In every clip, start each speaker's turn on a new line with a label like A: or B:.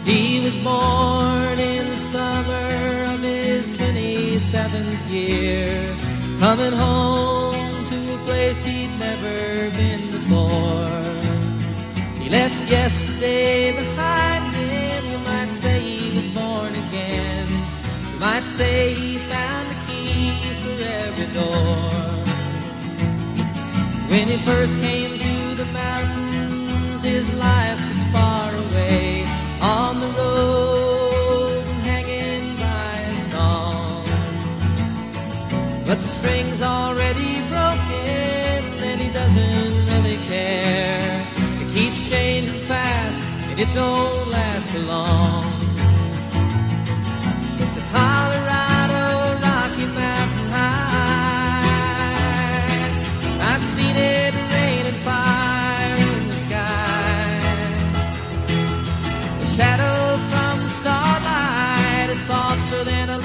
A: He was born in the summer of his 27th year, coming home to a place he'd never been before. He left yesterday behind him. You might say he was born again. You might say he found a key for every door. When he first came to the mountains, his life was far away, on the road and hanging by a song. But the string's already broken and he doesn't really care. It keeps changing fast and it don't last for long. But the Colorado Rocky Mountain High, I've seen it rain and fire in the sky. The shadow from the starlight is softer than a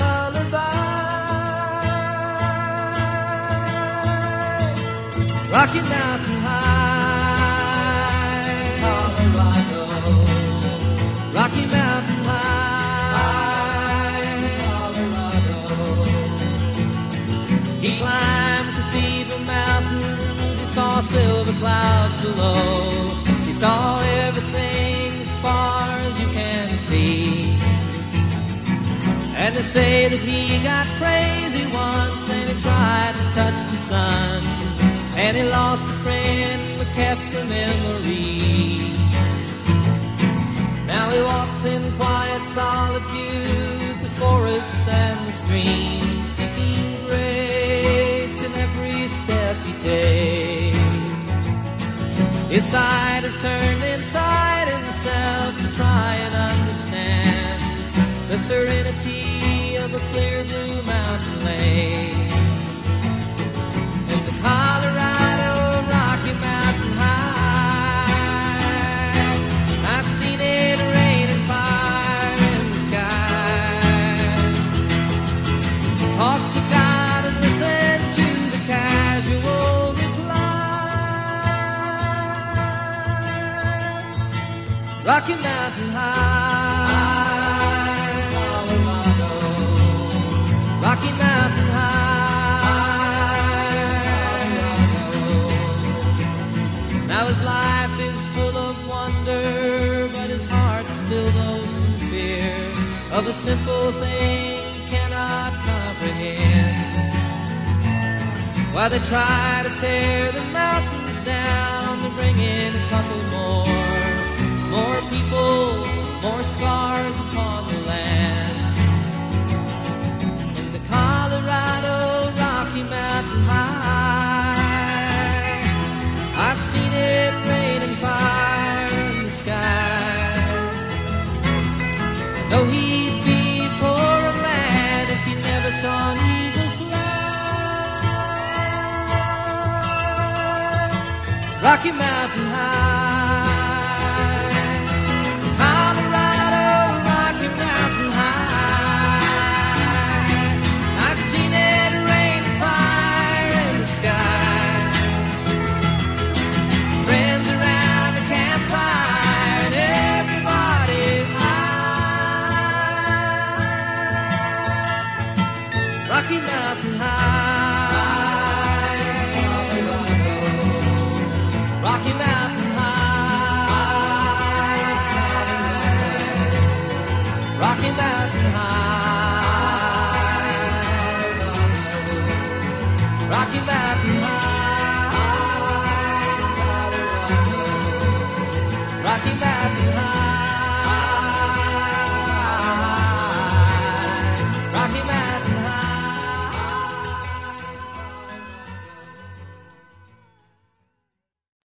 A: lullaby. Rocky Mountain High, Colorado. Rocky Mountain High, Colorado. He climbed Cathedral Mountains, he saw silver clouds below. He saw everything as far as you can see. And they say that he got crazy once and he tried to touch the sun, and he lost a friend but kept a memory. Now he walks in quiet solitude, the forests and the streams, seeking grace in every step he takes. His side is turned inside himself to try and understand the serenity of a clear blue mountain lake. And the Colorado Rocky Mountain High, I've seen it rain and fire in the sky. Talk to God and listen to the casual reply. Rocky Mountain High, Colorado. Rocky Mountain High, Colorado. Now his life is full of wonder, but his heart still knows some fear of a simple thing he cannot comprehend. While they try to tear the mountains down, to bring in a couple more people, more scars upon the land. In the Colorado Rocky Mountain High, I've seen it rain and fire in the sky. Though he'd be a poor man if he never saw an eagle fly. Rocky Mountain High, Colorado Rocky Mountain High, I've seen it rain and fire in the sky. Friends around the campfire and everybody's high. Rocky Mountain High, Colorado. Rocky Mountain High, Rocky Mountain High, Rocky Mountain High, Rocky Mountain High.